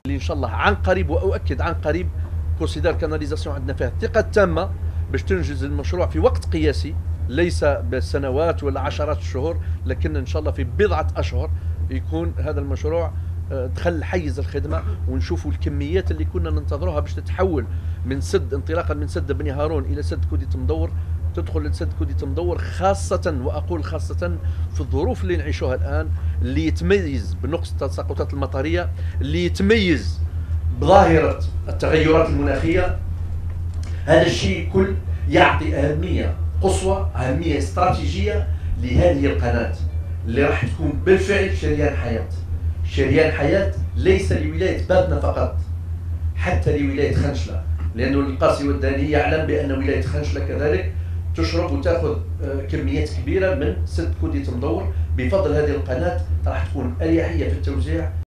اللي ان شاء الله عن قريب، واؤكد عن قريب، كونسيدار كاناليزاسيون عندنا فيها الثقه التامه باش تنجز المشروع في وقت قياسي، ليس بالسنوات ولا عشرات الشهور، لكن ان شاء الله في بضعه اشهر يكون هذا المشروع دخل حيز الخدمه، ونشوفوا الكميات اللي كنا ننتظروها باش تتحول من سد، انطلاقا من سد بني هارون الى سد كوديت مدور، تدخل لسد كوديت مدور، خاصة وأقول خاصة في الظروف اللي نعيشوها الآن، اللي يتميز بنقص التساقطات المطرية، اللي يتميز بظاهرة التغيرات المناخية. هذا الشيء كل يعطي أهمية قصوى، أهمية استراتيجية لهذه القناة اللي راح تكون بالفعل شريان حياة. شريان حياة ليس لولاية بابنا فقط، حتى لولاية خنشلة، لأنه القاسي والداني يعلم بأن ولاية خنشلة كذلك تشرب وتاخذ كميات كبيرة من سد كوديت مدور. بفضل هذه القناة راح تكون أريحية في التوزيع.